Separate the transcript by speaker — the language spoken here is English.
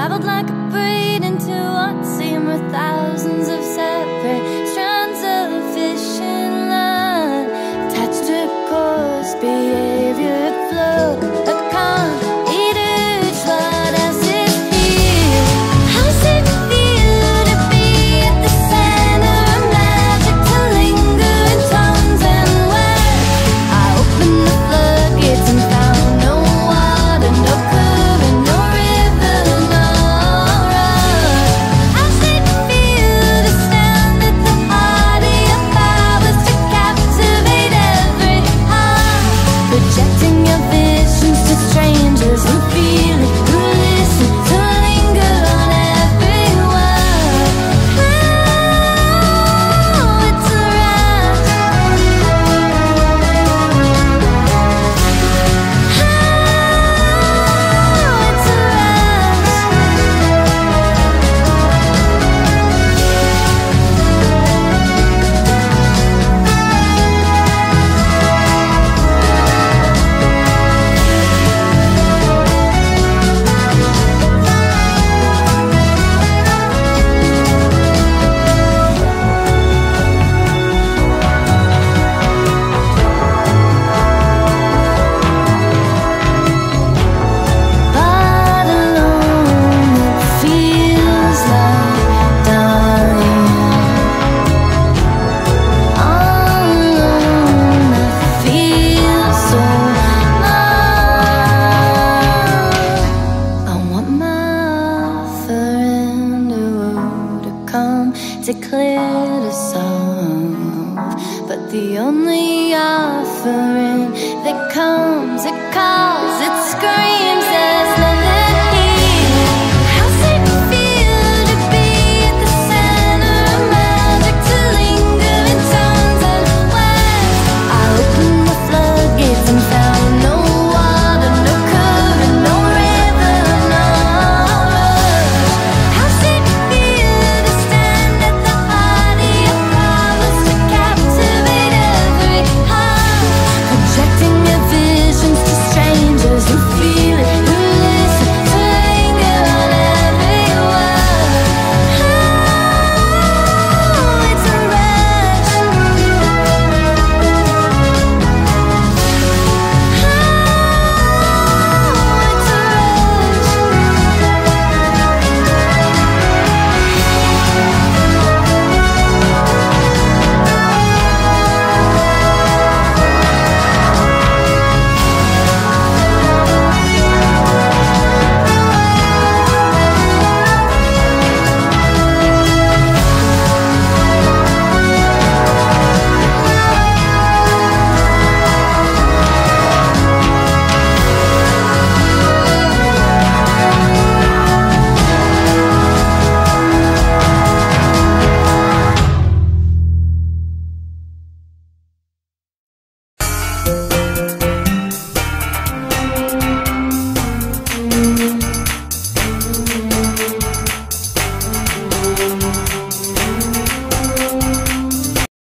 Speaker 1: unraveled like a braid into what seem were thousands of separate strands of fishing line, attached to coarse behavior that flowed. A calm eater's flood as it feels. How's it feel to be at the center of magic, to linger in tones and words? I opened the floodgates and found no water, no current, no river, no road. How's it feel to stand at the heart of your powers, to captivate every heart, projecting your visions to strangers who feel it, who listen, to linger on every word? Oh, it's a rush. Oh, it's a but alone it feels like dying. All alone I feel so numb. I want my offering to come to clear the solve, but the only offering that comes, it calls.